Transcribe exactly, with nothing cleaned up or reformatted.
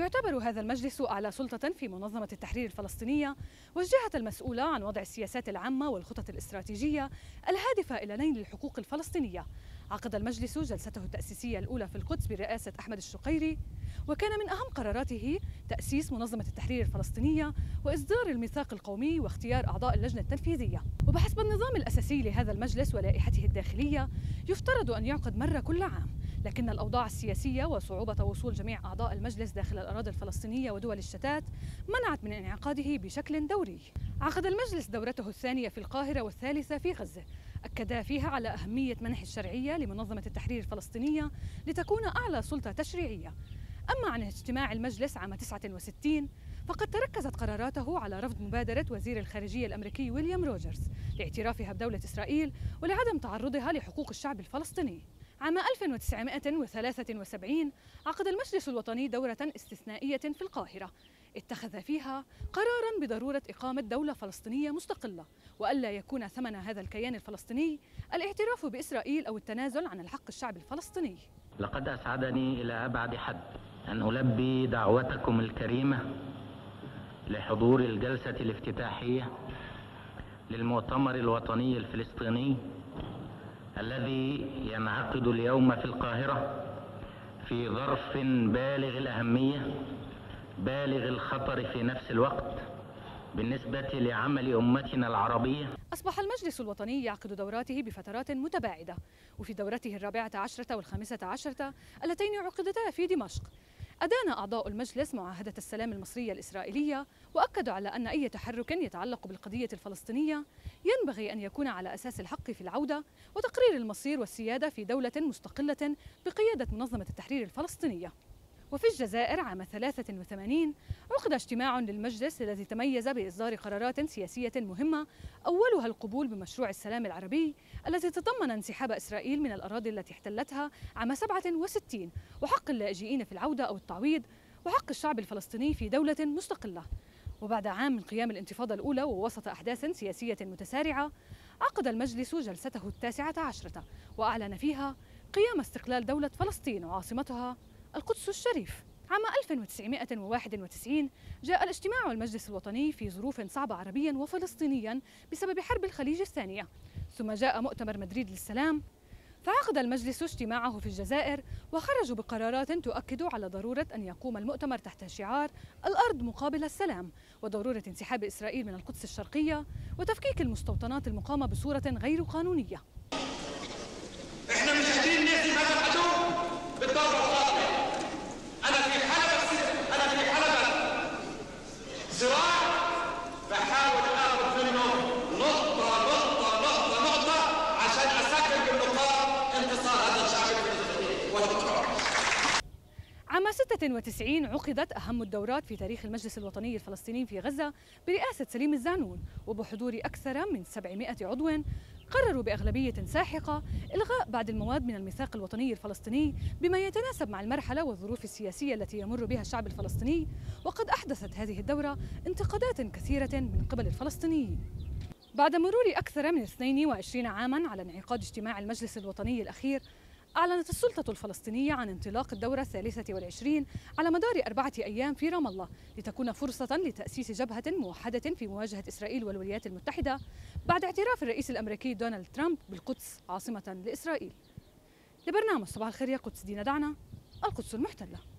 ويعتبر هذا المجلس أعلى سلطة في منظمة التحرير الفلسطينية والجهة المسؤولة عن وضع السياسات العامة والخطط الاستراتيجية الهادفة إلى نيل الحقوق الفلسطينية. عقد المجلس جلسته التأسيسية الأولى في القدس برئاسة أحمد الشقيري، وكان من أهم قراراته تأسيس منظمة التحرير الفلسطينية وإصدار الميثاق القومي واختيار أعضاء اللجنة التنفيذية. وبحسب النظام الأساسي لهذا المجلس ولائحته الداخلية يفترض أن يعقد مرة كل عام، لكن الأوضاع السياسية وصعوبة وصول جميع أعضاء المجلس داخل الأراضي الفلسطينية ودول الشتات منعت من انعقاده بشكل دوري. عقد المجلس دورته الثانية في القاهرة والثالثة في غزة، أكد فيها على أهمية منح الشرعية لمنظمة التحرير الفلسطينية لتكون أعلى سلطة تشريعية. أما عن اجتماع المجلس عام تسعة وستين فقد تركزت قراراته على رفض مبادرة وزير الخارجية الأمريكي ويليام روجرز لاعترافها بدولة إسرائيل ولعدم تعرضها لحقوق الشعب الفلسطيني. عام ألف وتسعمائة وثلاثة وسبعين عقد المجلس الوطني دورة استثنائية في القاهرة، اتخذ فيها قراراً بضرورة إقامة دولة فلسطينية مستقلة، وألا يكون ثمن هذا الكيان الفلسطيني الاعتراف بإسرائيل أو التنازل عن الحق الشعب الفلسطيني. لقد أسعدني إلى أبعد حد أن ألبي دعوتكم الكريمة لحضور الجلسة الافتتاحية للمؤتمر الوطني الفلسطيني الذي ينعقد اليوم في القاهرة في ظرف بالغ الأهمية بالغ الخطر في نفس الوقت بالنسبة لعمل أمتنا العربية. أصبح المجلس الوطني يعقد دوراته بفترات متباعدة، وفي دورته الرابعة عشرة والخامسة عشرة اللتين عقدتا في دمشق أدان أعضاء المجلس معاهدة السلام المصرية الإسرائيلية، وأكدوا على أن أي تحرك يتعلق بالقضية الفلسطينية ينبغي أن يكون على أساس الحق في العودة وتقرير المصير والسيادة في دولة مستقلة بقيادة منظمة التحرير الفلسطينية. وفي الجزائر عام ثلاثة وثمانين عقد اجتماع للمجلس الذي تميز بإصدار قرارات سياسية مهمة، أولها القبول بمشروع السلام العربي الذي تضمن انسحاب إسرائيل من الأراضي التي احتلتها عام سبعة وستين، وحق اللاجئين في العودة أو التعويض، وحق الشعب الفلسطيني في دولة مستقلة. وبعد عام من قيام الانتفاضة الأولى ووسط أحداث سياسية متسارعة عقد المجلس جلسته التاسعة عشرة، وأعلن فيها قيام استقلال دولة فلسطين وعاصمتها القدس الشريف. عام ألف وتسعمائة وواحد وتسعين جاء الاجتماع المجلس الوطني في ظروف صعبة عربيا وفلسطينيا بسبب حرب الخليج الثانية، ثم جاء مؤتمر مدريد للسلام، فعقد المجلس اجتماعه في الجزائر وخرجوا بقرارات تؤكد على ضرورة أن يقوم المؤتمر تحت شعار الأرض مقابل السلام، وضرورة انسحاب إسرائيل من القدس الشرقية وتفكيك المستوطنات المقامة بصورة غير قانونية. احنا مش قادرين نهزم هذا العدو بالضربة القاضية. أنا في حلبة أنا في حلبة صراع بحاول آخذ منه نقطة نقطة نقطة نقطة عشان أسكن بالنقاط انتصار هذا الشعب الفلسطيني والحرة. عام ستة وتسعين عقدت أهم الدورات في تاريخ المجلس الوطني الفلسطيني في غزة برئاسة سليم الزعنون، وبحضور أكثر من سبعمائة عضو قرروا بأغلبية ساحقة إلغاء بعض المواد من الميثاق الوطني الفلسطيني بما يتناسب مع المرحلة والظروف السياسية التي يمر بها الشعب الفلسطيني. وقد أحدثت هذه الدورة انتقادات كثيرة من قبل الفلسطينيين. بعد مرور أكثر من اثنين وعشرين عاماً على انعقاد اجتماع المجلس الوطني الأخير، أعلنت السلطة الفلسطينية عن انطلاق الدورة الثالثة والعشرين على مدار أربعة أيام في رام الله، لتكون فرصة لتأسيس جبهة موحدة في مواجهة إسرائيل والولايات المتحدة بعد اعتراف الرئيس الأمريكي دونالد ترامب بالقدس عاصمة لإسرائيل. لبرنامج صباح الخير يا قدس، دينا دعنا، القدس المحتلة.